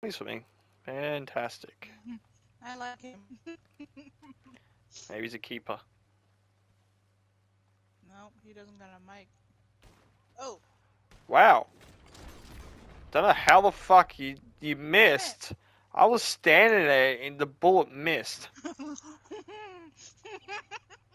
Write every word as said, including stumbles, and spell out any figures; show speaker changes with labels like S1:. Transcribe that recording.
S1: He's swimming. Fantastic.
S2: I like him.
S1: Maybe he's a keeper.
S2: No, he doesn't got a mic. Oh.
S1: Wow. Don't know how the fuck you you missed. I was standing there and the bullet missed.